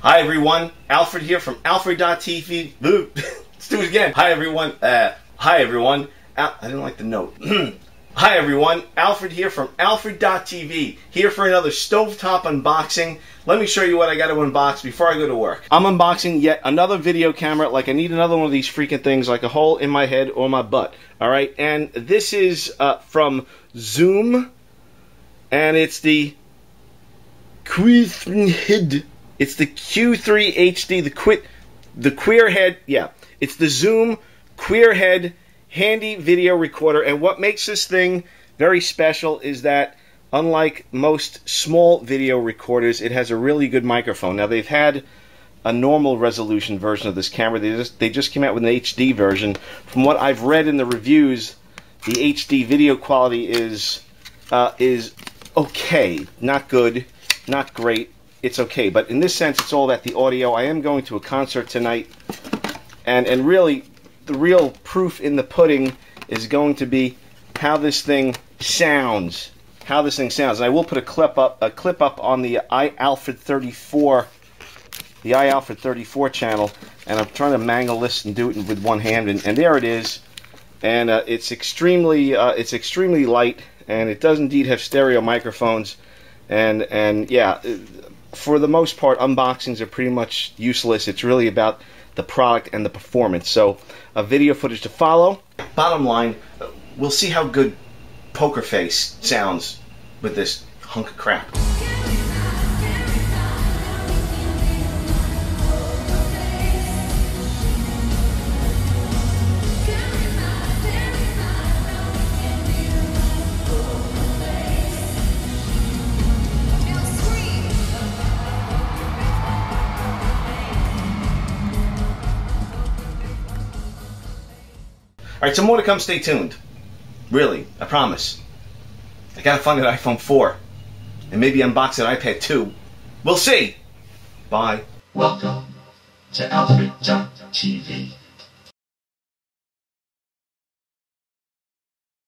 Hi everyone, Alfred here from Alfred.tv. Let's do it again. Hi everyone. I didn't like the note. Hi everyone, Alfred here from Alfred.tv. Here for another stovetop unboxing. Let me show you what I got to unbox before I go to work. I'm unboxing yet another video camera. Like, I need another one of these freaking things, like a hole in my head or my butt. Alright, and this is from Zoom. And it's the It's the Q3 HD, the Queerhead, yeah. It's the Zoom Queerhead handy video recorder, and what makes this thing very special is that, unlike most small video recorders, it has a really good microphone. Now, they've had a normal resolution version of this camera. They just came out with an HD version. From what I've read in the reviews, the HD video quality is okay. Not good, not great. It's okay, but in this sense, it's all about the audio. I am going to a concert tonight, and really, the real proof in the pudding is going to be how this thing sounds. How this thing sounds. And I will put a clip up on the iAlfred34, the iAlfred34 channel, and I'm trying to mangle this and do it with one hand, and there it is. And it's extremely light, and it does indeed have stereo microphones, and yeah. For the most part, unboxings are pretty much useless. It's really about the product and the performance. So, video footage to follow. Bottom line, we'll see how good Poker Face sounds with this hunk of crap. Alright, some more to come, stay tuned. Really, I promise. I gotta find an iPhone 4. And maybe unbox an iPad 2. We'll see! Bye. Welcome to Alfred.tv.